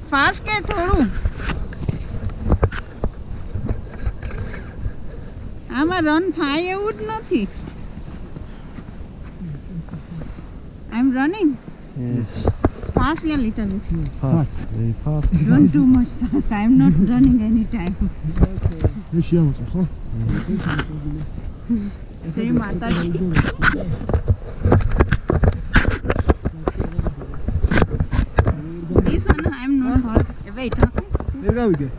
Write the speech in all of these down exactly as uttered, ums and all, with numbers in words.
Fast કે થોડું આમાં રન થાય એવું જ નથી. I am running Yes. fast a little bit. Fast. Very fast. Don't too much fast. I am not running any time. נשימה אותך, אה? જય માતાજી. This one I am not hurt. Wait, okay. נרגע בגלל.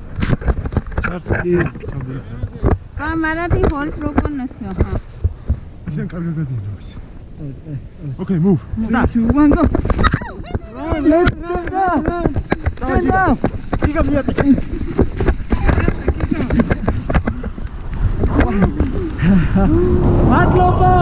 પણ મારાથી હોલ પ્રોપર નથી થયો. હા. כן, קל גדול. אוקיי, move. Start. Two, one, go. Let's go. Let's go. Kick up yet. Mat lopen.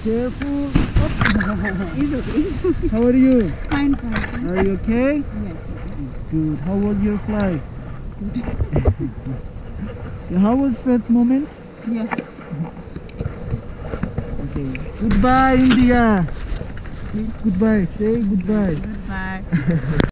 Careful. It's okay. It's How are you? fine, fine. Are you okay? Yes. Good. How was your flight? Yeah, how was first moment? Yes. Okay. Goodbye, India. Goodbye. Say goodbye. Goodbye.